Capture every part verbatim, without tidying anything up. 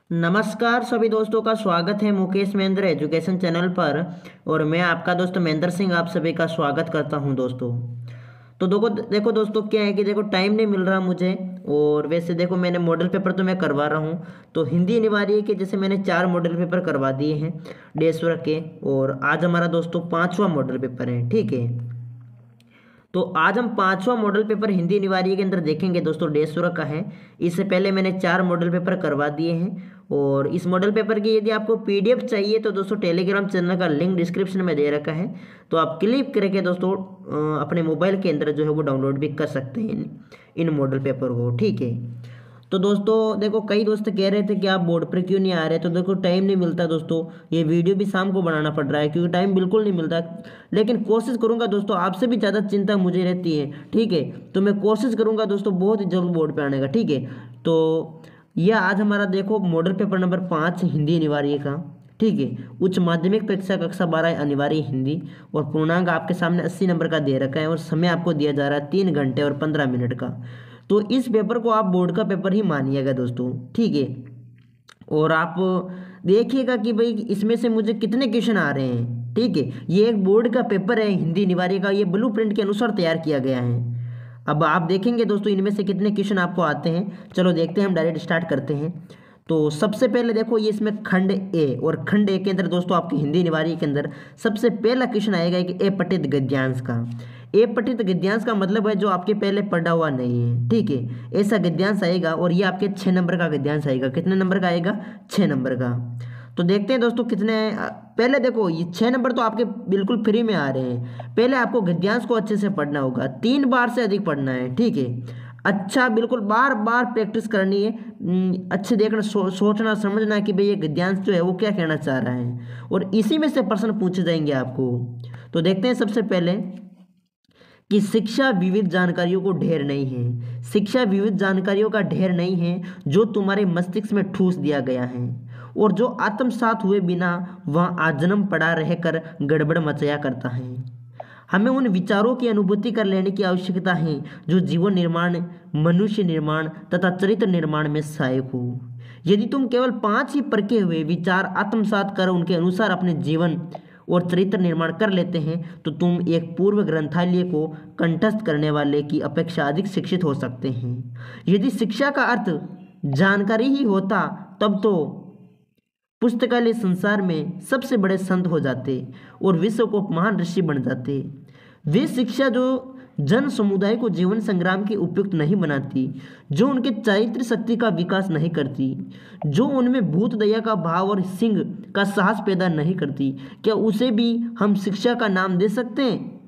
नमस्कार सभी दोस्तों का स्वागत है मुकेश महेंद्र एजुकेशन चैनल पर। और मैं आपका दोस्त महेंद्र सिंह आप सभी का स्वागत करता हूं दोस्तों। तो देखो देखो दोस्तों, क्या है कि देखो टाइम नहीं मिल रहा मुझे। और वैसे देखो मैंने मॉडल पेपर तो मैं करवा रहा हूं। तो हिंदी अनिवार्य के जैसे मैंने चार मॉडल पेपर करवा दिए हैं डेढ़ सौ के। और आज हमारा दोस्तों पांचवा मॉडल पेपर है, ठीक है। तो आज हम पांचवा मॉडल पेपर हिंदी अनिवार्य के अंदर देखेंगे दोस्तों, डेढ़ सौ का है। इससे पहले मैंने चार मॉडल पेपर करवा दिए हैं। और इस मॉडल पेपर की यदि आपको पीडीएफ चाहिए तो दोस्तों टेलीग्राम चैनल का लिंक डिस्क्रिप्शन में दे रखा है। तो आप क्लिक करके दोस्तों अ, अपने मोबाइल के अंदर जो है वो डाउनलोड भी कर सकते हैं इन इन मॉडल पेपर को, ठीक है। तो दोस्तों देखो, कई दोस्त कह रहे थे कि आप बोर्ड पर क्यों नहीं आ रहे। तो देखो टाइम नहीं मिलता दोस्तों, ये वीडियो भी शाम को बनाना पड़ रहा है क्योंकि टाइम बिल्कुल नहीं मिलता। लेकिन कोशिश करूंगा दोस्तों, आपसे भी ज़्यादा चिंता मुझे रहती है, ठीक है। तो मैं कोशिश करूंगा दोस्तों बहुत ही जल्द बोर्ड पे आने का, ठीक है। तो यह आज हमारा देखो मॉडल पेपर नंबर पाँच हिंदी अनिवार्य का, ठीक है। उच्च माध्यमिक परीक्षा कक्षा बारह अनिवार्य हिंदी। और पूर्णांक आपके सामने अस्सी नंबर का दे रखा है और समय आपको दिया जा रहा है तीन घंटे और पंद्रह मिनट का। तो इस पेपर को आप बोर्ड का पेपर ही मानिएगा दोस्तों, ठीक है। और आप देखिएगा कि भाई इसमें से मुझे कितने क्वेश्चन आ रहे हैं, ठीक है। ये एक बोर्ड का पेपर है हिंदी अनिवार्य का, ये ब्लूप्रिंट के अनुसार तैयार किया गया है। अब आप देखेंगे दोस्तों इनमें से कितने क्वेश्चन आपको आते हैं। चलो देखते हैं, हम डायरेक्ट स्टार्ट करते हैं। तो सबसे पहले देखो ये इसमें खंड ए, और खंड ए के अंदर दोस्तों आपकी हिंदी अनिवार्य के अंदर सबसे पहला क्वेश्चन आएगा कि ए पठित गद्यांश का। ए पठित गद्यांश का मतलब है जो आपके पहले पढ़ा हुआ नहीं है, ठीक है। ऐसा गद्यांश आएगा और ये आपके छः नंबर का गद्यांश आएगा। कितने नंबर का आएगा? छः नंबर का। तो देखते हैं दोस्तों कितने। पहले देखो ये छः नंबर तो आपके बिल्कुल फ्री में आ रहे हैं। पहले आपको गद्यांश को अच्छे से पढ़ना होगा, तीन बार से अधिक पढ़ना है, ठीक है। अच्छा, बिल्कुल बार बार प्रैक्टिस करनी है। हम्म, अच्छे देखना, सो, सोचना समझना कि भाई ये गद्यांश जो है वो क्या कहना चाह रहा है। और इसी में से प्रश्न पूछे जाएंगे आपको। तो देखते हैं सबसे पहले कि शिक्षा विविध जानकारियों को ढेर नहीं है। शिक्षा विविध जानकारियों का ढेर नहीं है जो तुम्हारे मस्तिष्क में ठूस दिया गया है और जो आत्मसात हुए बिना वह आजन्म पड़ा रहकर गड़बड़ मचाया करता है। हमें उन विचारों की अनुभूति कर लेने की आवश्यकता है जो जीवन निर्माण, मनुष्य निर्माण तथा चरित्र निर्माण में सहायक हो। यदि तुम केवल पांच ही परखे हुए विचार आत्मसात कर उनके अनुसार अपने जीवन और चरित्र निर्माण कर लेते हैं तो तुम एक पूर्व ग्रंथालय को कंठस्थ करने वाले की अपेक्षा अधिक शिक्षित हो सकते हैं। यदि शिक्षा का अर्थ जानकारी ही होता तब तो पुस्तकालय संसार में सबसे बड़े संत हो जाते और विश्व को महान ऋषि बन जाते। वे शिक्षा जो जन समुदाय को जीवन संग्राम की उपयुक्त नहीं बनाती, जो उनके चारित्र शक्ति का विकास नहीं करती, जो उनमें भूत दया का भाव और सिंह का साहस पैदा नहीं करती, क्या उसे भी हम शिक्षा का नाम दे सकते हैं?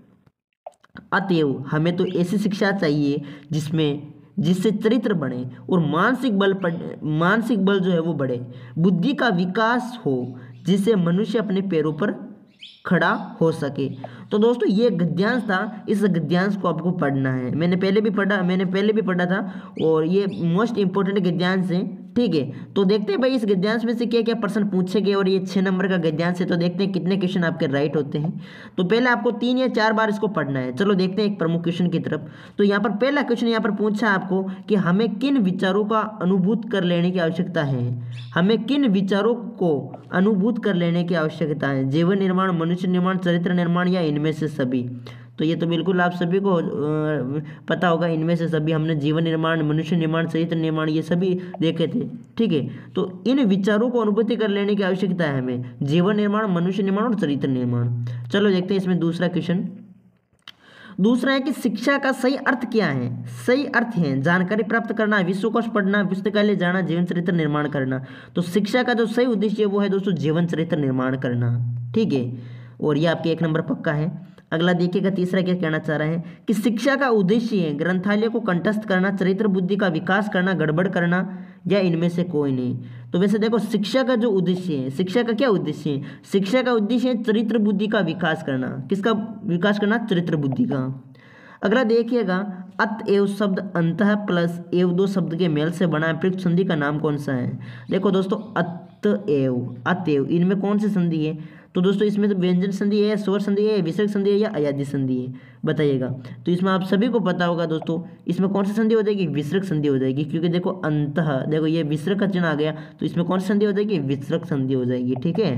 अतएव हमें तो ऐसी शिक्षा चाहिए जिसमें जिससे चरित्र बने और मानसिक बल पड़ मानसिक बल जो है वो बढ़े, बुद्धि का विकास हो, जिससे मनुष्य अपने पैरों पर खड़ा हो सके। तो दोस्तों ये गद्यांश था, इस गद्यांश को आपको पढ़ना है। मैंने पहले भी पढ़ा मैंने पहले भी पढ़ा था और ये मोस्ट इंपॉर्टेंट गद्यांश है, ठीक है। तो देखते हैं भाई इस गद्यांश में से क्या क्या प्रश्न पूछे गए और ये छः नंबर का गद्यांश है। तो देखते हैं कितने क्वेश्चन आपके राइट होते हैं। तो पहले आपको तीन या चार बार इसको पढ़ना है। चलो देखते हैं एक प्रमुख क्वेश्चन की तरफ। तो यहाँ पर पहला क्वेश्चन यहाँ पर पूछा आपको कि हमें किन विचारों का अनुभूत कर लेने की आवश्यकता है। हमें किन विचारों को अनुभूत कर लेने की आवश्यकता है? जीवन निर्माण, मनुष्य निर्माण, चरित्र निर्माण या इनमें से सभी? तो ये तो बिल्कुल आप सभी को अ, पता होगा, इनमें से सभी। हमने जीवन निर्माण, मनुष्य निर्माण, चरित्र निर्माण ये सभी देखे थे, ठीक है। तो इन विचारों को अनुभूति कर लेने की आवश्यकता है हमें, जीवन निर्माण, मनुष्य निर्माण और चरित्र निर्माण। चलो देखते हैं इसमें दूसरा क्वेश्चन। दूसरा है कि शिक्षा का सही अर्थ क्या है? सही अर्थ है जानकारी प्राप्त करना, विश्वकोश पढ़ना, पुस्तकालय जाना, जीवन चरित्र निर्माण करना। तो शिक्षा का जो सही उद्देश्य है वो है दोस्तों जीवन चरित्र निर्माण करना, ठीक है। और ये आपके एक नंबर पक्का है। अगला देखिएगा तीसरा क्या कहना चाह रहा है कि शिक्षा का उद्देश्य है ग्रंथालय को कंठस्थ करना, चरित्र बुद्धि का विकास करना, गड़बड़ करना या इनमें से कोई नहीं। तो वैसे देखो शिक्षा का जो उद्देश्य है, शिक्षा का क्या उद्देश्य है? शिक्षा का उद्देश्य है चरित्र बुद्धि का विकास करना। किसका विकास करना? चरित्र बुद्धि का। अगला देखिएगा अतएव शब्द अंतः प्लस एव दो शब्द के मेल से बना है, प्रयुक्त संधि का नाम कौन सा है? देखो दोस्तों अतएव, अतएव इनमें कौन सी संधि है? तो दोस्तों इसमें तो व्यंजन संधि है, स्वर संधि है, विसर्ग संधि है या अयादी संधि है, बताइएगा। तो इसमें आप सभी को पता होगा दोस्तों, इसमें कौन सी संधि हो जाएगी, विसर्ग संधि हो जाएगी, क्योंकि देखो अंतः, देखो ये विसर्ग का चिन्ह आ गया, तो इसमें कौन सी संधि हो जाएगी, विसर्ग संधि हो जाएगी, ठीक है।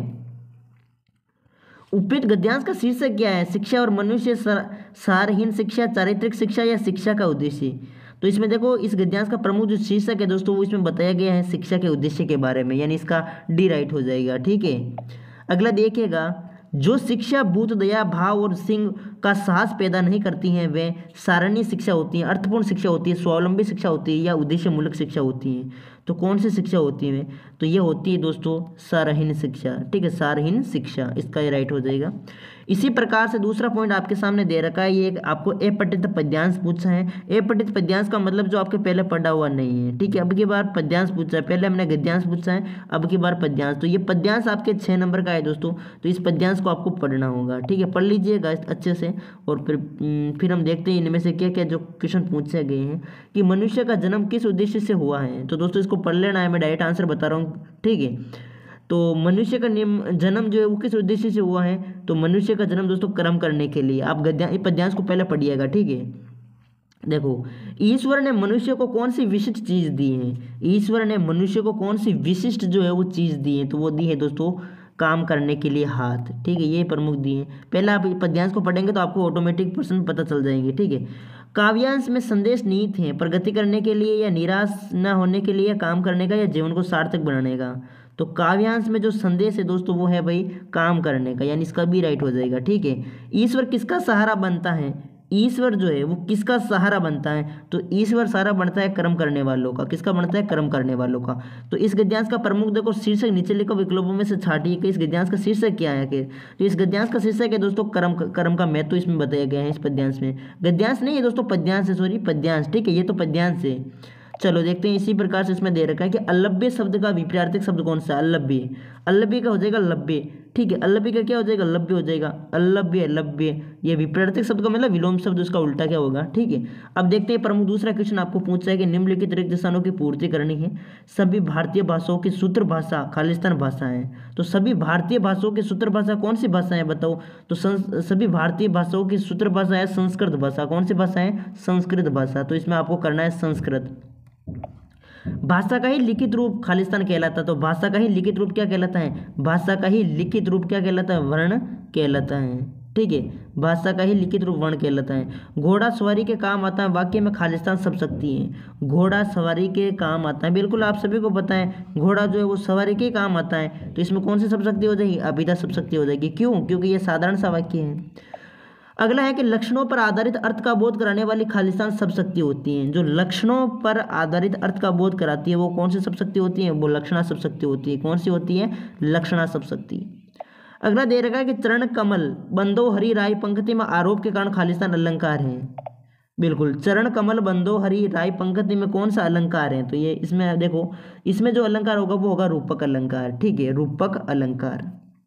उपयुक्त गद्यांश का शीर्षक क्या है, शिक्षा और मनुष्य, सारहीन शिक्षा, चारित्रिक शिक्षा या शिक्षा का उद्देश्य। तो इसमें देखो इस गद्यांश का प्रमुख जो शीर्षक है दोस्तों वो इसमें बताया गया है शिक्षा के उद्देश्य के बारे में, यानी इसका डी राइट हो जाएगा, ठीक है। अगला देखिएगा, जो शिक्षा भूत दया भाव और सिंह का साहस पैदा नहीं करती हैं वे सारणीय शिक्षा होती है, अर्थपूर्ण शिक्षा होती है, स्वावलंबी शिक्षा होती है या उद्देश्य मूलक शिक्षा होती है। तो कौन सी शिक्षा होती है, तो ये होती है दोस्तों सारहीन शिक्षा, ठीक है, सारहीन शिक्षा, इसका ये राइट हो जाएगा। इसी प्रकार से दूसरा पॉइंट आपके सामने दे रखा है, ये एक आपको अपठित पद्यांश पूछा है। अपठित पद्यांश का मतलब जो आपके पहले पढ़ा हुआ नहीं है, ठीक है। अब की बार पद्यांश पूछा है, पहले हमने गद्यांश पूछा है, अब की बार पद्यांश। तो ये पद्यांश आपके छः नंबर का है दोस्तों, तो इस पद्यांश को आपको पढ़ना होगा, ठीक है, पढ़ लीजिएगा अच्छे से। और फिर फिर हम देखते हैं इनमें से क्या क्या जो क्वेश्चन पूछे गए हैं कि मनुष्य का जन्म किस उद्देश्य से हुआ है। तो दोस्तों इसको पढ़ लेना है, मैं डायरेक्ट आंसर बता रहा हूँ, ठीक है। तो मनुष्य का जन्म जो है वो किस उद्देश्य से हुआ है, तो मनुष्य का जन्म दोस्तों कर्म करने के लिए। आप गद्या पद्यांश को पहले पढ़िएगा, ठीक है। देखो, ईश्वर ने मनुष्य को कौन सी विशिष्ट चीज़ दी है, ईश्वर ने मनुष्य को कौन सी विशिष्ट जो है वो चीज़ दी है, तो वो दी है दोस्तों काम करने के लिए हाथ, ठीक है, ये प्रमुख दी है। पहले आप पद्यांश को पढ़ेंगे तो आपको ऑटोमेटिक प्रश्न पता चल जाएंगे, ठीक है। काव्यांश में संदेश निहित हैं, प्रगति करने के लिए या निराश न होने के लिए, काम करने का या जीवन को सार्थक बनाने का। तो काव्यांश में जो संदेश है दोस्तों वो है भाई काम करने का, यानी इसका भी राइट हो जाएगा, ठीक है। ईश्वर किसका सहारा बनता है, ईश्वर जो है वो किसका सहारा बनता है, तो ईश्वर सहारा बनता है कर्म करने वालों का। किसका बनता है, कर्म करने वालों का। तो इस गद्यांश का प्रमुख देखो शीर्षक नीचे लिखो विकल्पों में से छाटिए कि इस गद्यांश का शीर्षक क्या है। कि तो इस गद्यांश का शीर्षक है दोस्तों कर्म, कर्म का महत्व इसमें बताया गया है इस पद्यांश में। गद्यांश नहीं है दोस्तों, पद्यांश है, सॉरी पद्यांश, ठीक है, ये तो पद्यांश है। चलो देखते हैं, इसी प्रकार से इसमें दे रखा है कि अलभ्य शब्द का विपरीतार्थक शब्द कौन सा है, अलभ्य। अलभ्य का हो जाएगा लभ्य, ठीक है, अलभ्य का क्या हो जाएगा, लभ्य हो जाएगा, अलभ्य लभ्य, ये विपरीतार्थक शब्द का मतलब विलोम शब्द, उसका उल्टा क्या होगा, ठीक है। अब देखते हैं प्रमुख दूसरा क्वेश्चन आपको पूछा है कि निम्नलिखित रिक्त स्थानों की पूर्ति करनी है। सभी भारतीय भाषाओं की सूत्र भाषा खालिस्तान भाषा है। तो सभी भारतीय भाषाओं की सूत्र भाषा कौन सी भाषा है बताओ, तो सभी भारतीय भाषाओं की सूत्र भाषा है संस्कृत भाषा। कौन सी भाषा है, संस्कृत भाषा। तो इसमें आपको करना है संस्कृत। भाषा का ही लिखित रूप खालिस्तान कहलाता है। तो भाषा का ही लिखित रूप क्या कहलाता है, भाषा का ही लिखित रूप क्या कहलाता है, वर्ण कहलाता है, ठीक है, भाषा का ही लिखित रूप वर्ण कहलाता है। घोड़ा सवारी के काम आता है, वाक्य में खालिस्तान सब शक्ति है। घोड़ा सवारी के काम आता है, बिल्कुल आप सभी को पता है घोड़ा जो है वो सवारी के काम आता है। तो इसमें कौन सी सब शक्ति हो जाएगी, अभिधा सब शक्ति हो जाएगी। क्यों, क्योंकि ये साधारण सा वाक्य है। अगला है कि लक्षणों पर आधारित अर्थ का बोध कराने वाली खालिस्तान सब शक्ति होती हैं। जो लक्षणों पर आधारित अर्थ का बोध कराती है वो कौन सी सब शक्ति होती है, वो लक्षणा सब शक्ति होती है। कौन सी होती है, लक्षणा सब शक्ति। अगला दे रखा है कि चरण कमल बंदो हरि राय पंक्ति में आरोप के कारण खालिस्तान अलंकार है। बिल्कुल, चरण कमल बंदो हरि राय पंक्ति में कौन सा अलंकार है, तो ये इसमें देखो, इसमें जो अलंकार होगा वो होगा रूपक अलंकार, ठीक है, रूपक अलंकार।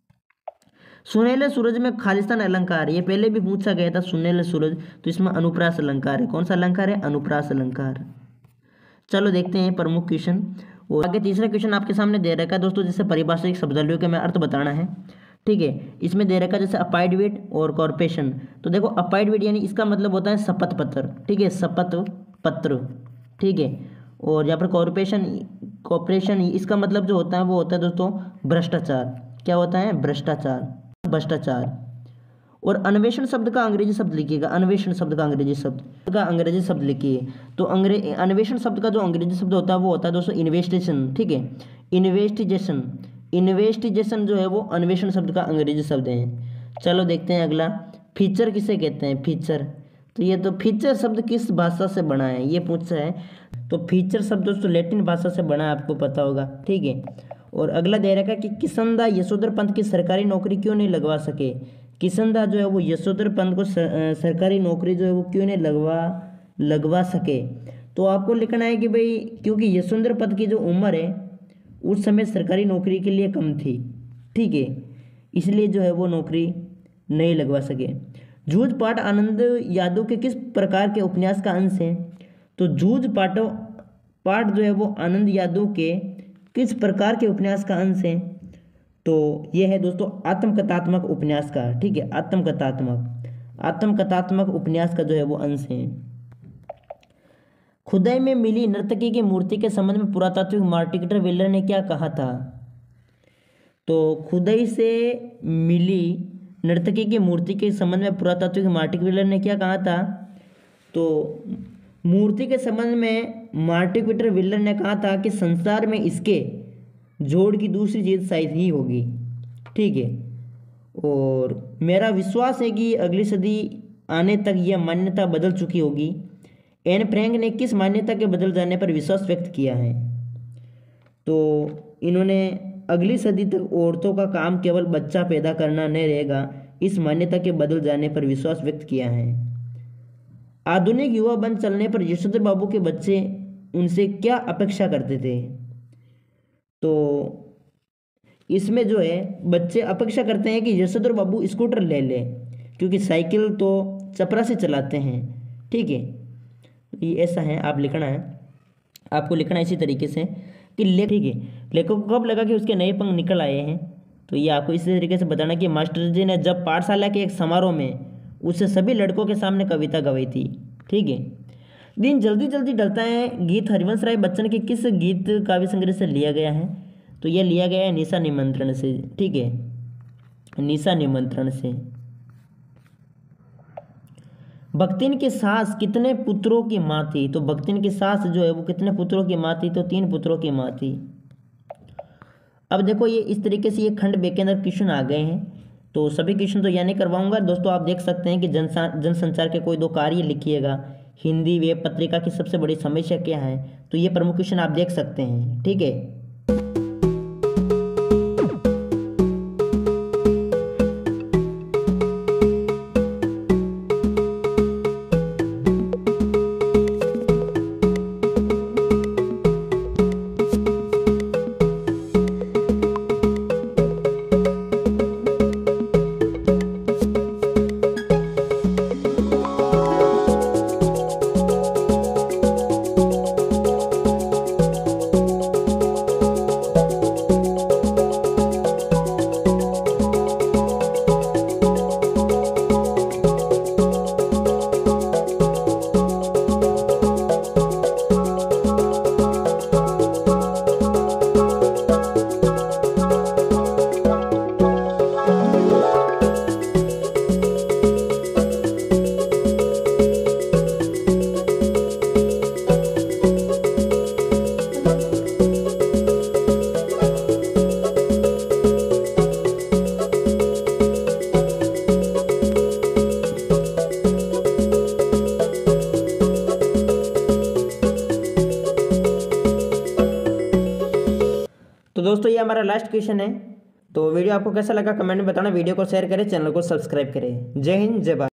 सुनहले सूरज में खालिस्तान अलंकार, ये पहले भी पूछा गया था सुनहले सूरज, तो इसमें अनुप्रास अलंकार है। कौन सा अलंकार है, अनुप्रास अलंकार। चलो देखते हैं प्रमुख क्वेश्चन। और आगे तीसरा क्वेश्चन आपके सामने दे रखा है दोस्तों, जैसे परिभाषिक शब्दावलियों के मैं अर्थ बताना है, ठीक है। इसमें दे रखा है जैसे अपाइडवेट और कॉर्पोरेशन। तो देखो अपाइडवेट यानी इसका मतलब होता है शपथ पत्र, ठीक है, शपथ पत्र, ठीक है। और यहाँ पर कॉर्पोरेशन, कॉर्पोरेशन इसका मतलब जो होता है वो होता है दोस्तों भ्रष्टाचार। क्या होता है, भ्रष्टाचार, भ्रष्टाचार। और अन्वेषण शब्द का अंग्रेजी शब्द लिखिएगा, अन्वेषण शब्द का अंग्रेजी शब्द का अंग्रेजी शब्द लिखिए। तो अंग्रेज अन्वेषण शब्द का जो अंग्रेजी शब्द होता है वो होता है दोस्तों इन्वेस्टिगेशन, ठीक है, इन्वेस्टिगेशन। इन्वेस्टिगेशन जो है वो अन्वेषण शब्द का अंग्रेजी शब्द है। चलो देखते हैं अगला, फीचर किसे कहते हैं, फीचर। तो ये तो फीचर शब्द किस भाषा से बना है ये पूछा है। तो फीचर शब्द दोस्तों लैटिन भाषा से बना है, आपको पता होगा, ठीक है। और अगला दे रखा है कि किशनदा यशोधर पंत की सरकारी नौकरी क्यों नहीं लगवा सके। किशनदा जो है वो यशोधर पंत को सर, सरकारी नौकरी जो है वो क्यों नहीं लगवा लगवा सके। तो आपको लिखना है कि भाई क्योंकि यशोधर पंत की जो उम्र है उस समय सरकारी नौकरी के लिए कम थी, ठीक है, इसलिए जो है वो नौकरी नहीं लगवा सके। जूझ पाठ आनंद यादव के किस प्रकार के उपन्यास का अंश है। तो जूझ पाठों पाठ जो है वो आनंद यादव के किस प्रकार के उपन्यास का अंश है। तो ये है दोस्तों आत्मकथात्मक उपन्यास का, ठीक है, आत्मकथात्मक आत्मकथात्मक उपन्यास का जो है वो अंश है। खुदाई में मिली नर्तकी की मूर्ति के संबंध में पुरातात्विक मार्टिन वेलर ने क्या कहा था? तो खुदाई से मिली नर्तकी की मूर्ति के संबंध में पुरातात्विक मार्टिन वेलर ने क्या कहा था? तो मूर्ति के संबंध में मार्टिन वेलर ने कहा था कि संसार में इसके जोड़ की दूसरी चीज शायद ही होगी, ठीक है। और मेरा विश्वास है कि अगली सदी आने तक यह मान्यता बदल चुकी होगी। एन फ्रैंक ने किस मान्यता के बदल जाने पर विश्वास व्यक्त किया है? तो इन्होंने अगली सदी तक औरतों का काम केवल बच्चा पैदा करना नहीं रहेगा, इस मान्यता के बदल जाने पर विश्वास व्यक्त किया है। आधुनिक युवा बन चलने पर यशोधर बाबू के बच्चे उनसे क्या अपेक्षा करते थे? तो इसमें जो है बच्चे अपेक्षा करते हैं कि यशोधर बाबू स्कूटर ले ले, क्योंकि साइकिल तो चपरासी चलाते हैं, ठीक है। ये ऐसा है, आप लिखना है, आपको लिखना है इसी तरीके से कि ले, ठीक है, लेखक को कब लगा कि उसके नए पंख निकल आए हैं? तो ये आपको इसी तरीके से बताना कि मास्टर जी ने जब पाठशाला के एक समारोह में उससे सभी लड़कों के सामने कविता गवाई थी, ठीक है। दिन जल्दी जल्दी ढलता है गीत हरिवंश राय बच्चन के किस गीत काव्य संग्रह से लिया गया है? तो यह लिया गया है निशा निमंत्रण से, ठीक है, निशा निमंत्रण से। भक्तिन की सास कितने पुत्रों की माँ थी? तो भक्तिन की सास जो है वो कितने पुत्रों की माँ थी? तो तीन पुत्रों की माँ थी। अब देखो ये इस तरीके से ये खंड बे के अंदर क्वेश्चन आ गए हैं, तो सभी क्वेश्चन तो यानी करवाऊंगा दोस्तों। आप देख सकते हैं कि जनसा जनसंचार के कोई दो कार्य लिखिएगा, हिंदी वेब पत्रिका की सबसे बड़ी समस्या क्या है, तो ये प्रमुख क्वेश्चन आप देख सकते हैं, ठीक है। दोस्तों ये हमारा लास्ट क्वेश्चन है। तो वीडियो आपको कैसा लगा कमेंट में बताना, वीडियो को शेयर करें, चैनल को सब्सक्राइब करें। जय हिंद, जय भारत।